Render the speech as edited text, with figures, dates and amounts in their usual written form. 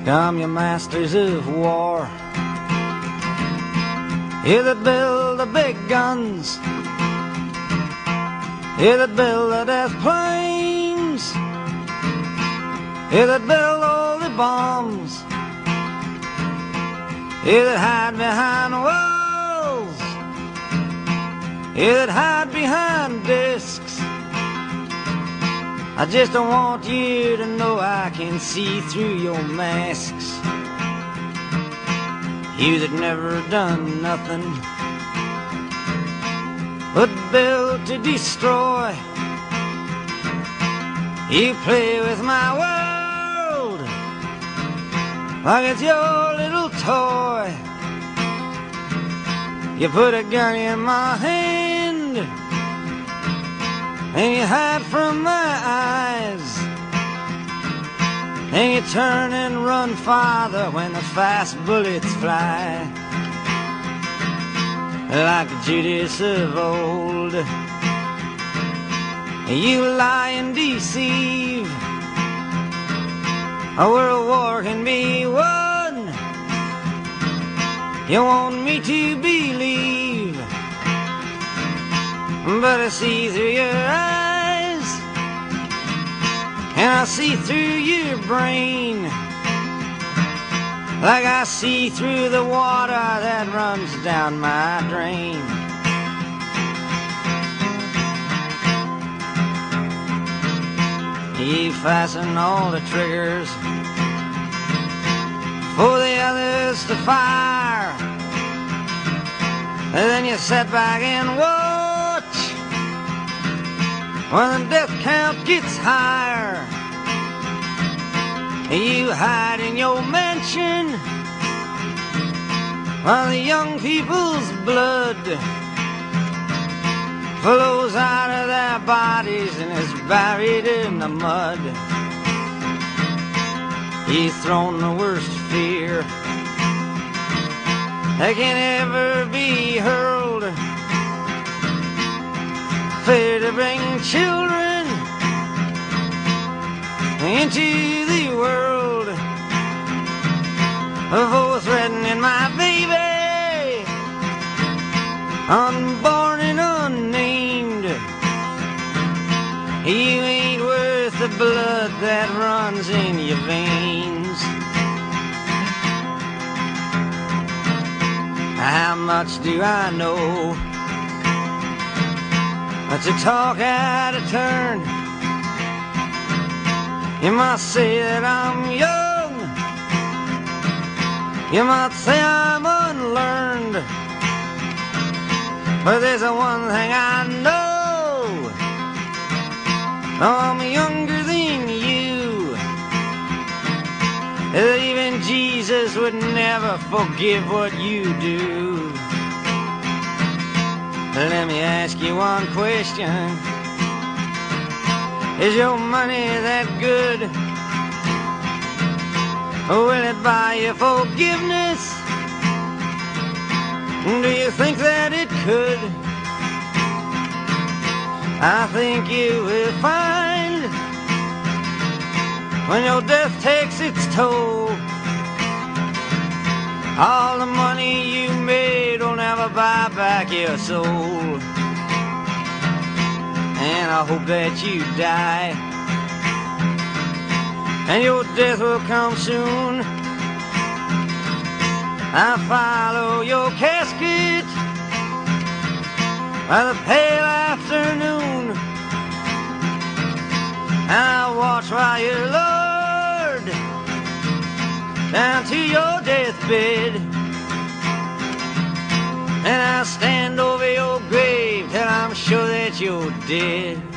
Come, you masters of war, you that build the big guns, you that build the death planes, you that build all the bombs, you that hide behind walls, you that hide behind discs. I just don't want you to know I can see through your masks. You that never done nothing but build to destroy. You play with my world like it's your little toy. You put a gun in my hand and you hide from my eyes, and you turn and run farther when the fast bullets fly. Like Judas of old, you lie and deceive. A world war can be won. You want me to believe, but I see through your eyes, and I see through your brain, like I see through the water that runs down my drain. You fasten all the triggers for the others to fire, and then you sit back and watch when the death count gets higher. You hide in your mansion while the young people's blood flows out of their bodies and is buried in the mud. You've thrown the worst fear that can ever be hurled, fear to bring children into the world, for threatening my baby, unborn and unnamed. You ain't worth the blood that runs in your veins. How much do I know to talk out of turn? You might say that I'm young, you might say I'm unlearned, but there's one thing I know: I'm younger than you. Even Jesus would never forgive what you do. Let me ask you one question: is your money that good? Will it buy you forgiveness? Do you think that it could? I think you will find when your death takes its toll, all the money you made will never buy back your soul. And I hope that you die, and your death will come soon. I follow your casket by the pale afternoon, and I watch while you're lowered down to your deathbed, and I stand over your grave till I'm sure that you're dead.